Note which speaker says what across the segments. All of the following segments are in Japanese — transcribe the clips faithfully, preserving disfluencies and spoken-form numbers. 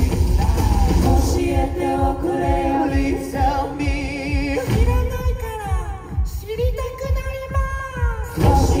Speaker 1: えておくれよ
Speaker 2: Please tell me
Speaker 1: 知らないから知りたくなります教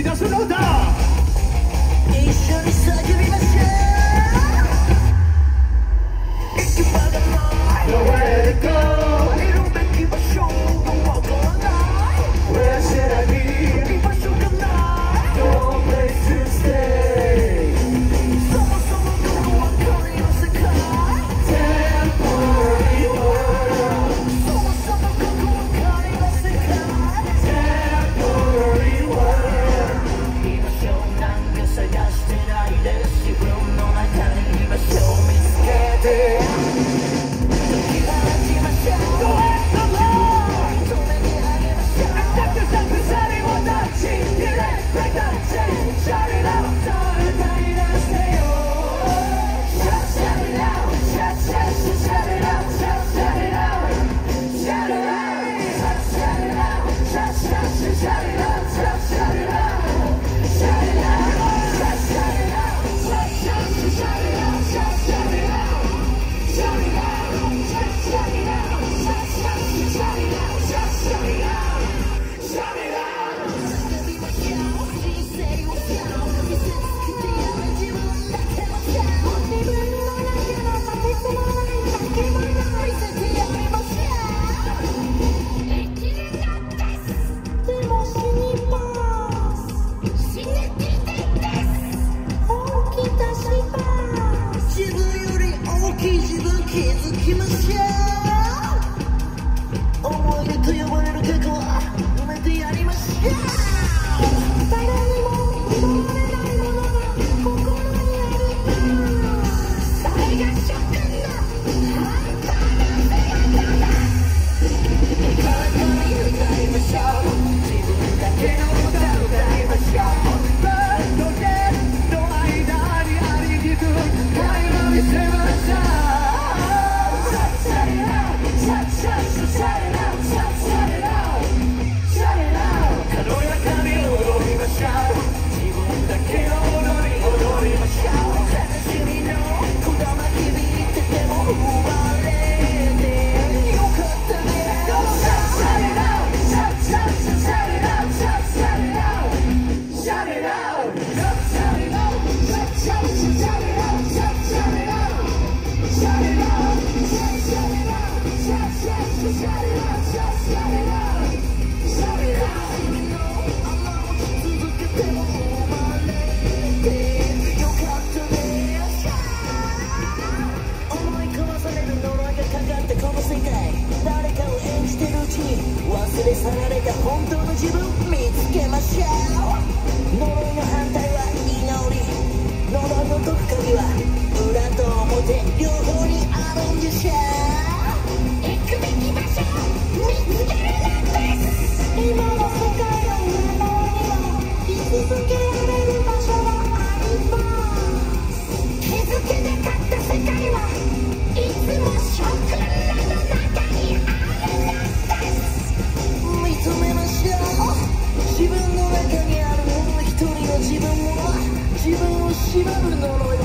Speaker 3: き出すのだ。
Speaker 1: 一緒に叫びましょう。行く場がない
Speaker 3: Nowhere to go
Speaker 1: いるべき場所がわからない
Speaker 3: Where should I be
Speaker 1: 居場所がない
Speaker 3: No place to stay
Speaker 1: そもそもここは神の世界
Speaker 3: Temporary world
Speaker 1: そもそもここは神の世界
Speaker 3: Temporary world
Speaker 1: 居場所なんか探してないで自分の中に居場所を見つけて時が始まっちゃう
Speaker 3: Go ahead, come on
Speaker 1: 止めてあげましょう
Speaker 3: Attack yourself, cause anyone touching Get it, break that chain Shout it out 歌い出してよ Shout, shout it out Shout, shout, shout it out Shout, shout it out Shout it out Shout, shout it out Shout, shout, shout it out Shout, shout it out Shout it out Shout, shout it out Shout, shout, shout it out Shout, shout it out Shout it out Shout, shout it out Shout, shout, shout it out Shout, shout it out Shout it out
Speaker 1: 叫びましょう人生をさ見せつけてやる自分だけのさ自分の中の立てつまない叫び物見せてやりましょう生きるのですでも死にます死ぬ気です本気出します自分より大きい自分気づきましょう思い出と呼ばれる過去は埋めてやりましょう誰にも奪われないものが心にあるそれが諸君の本当の姿だ体に歌いましょう自分だけの歌歌いましょう
Speaker 3: バーとゲーの間にありにく会話見せました Shout it out Shout, shout, shout it out Shout, shout it out Shout it out 軽やかに踊りましょう自分だけの踊り踊りましょう
Speaker 1: 悲しみのこだま響いてても生まれてよかったね
Speaker 3: Shout it out Shout, shout, shout it out Shout, shout it out Shout it out Shout, shout it out Shout, shout, shout it out Shout, shout it out Shout it out Shout, shout it out Shout, shout, shout it out Shout, shout it out Shout it out
Speaker 1: 続けても生まれてよかったね思い込まされる呪いがかかったこの世界誰かを演じてるうちに忘れ去られた本当の自分見つけましょう呪いの反対は祈り呪いの解く鍵は裏と表両方にあるんでしょう行くべき場所見つけるのです今の世界の裏側には居続けられる場所があります気づけなかった世界はいつもショックらの中にあるのです認めましょう自分の中にあるもう一人の自分も自分を縛る呪い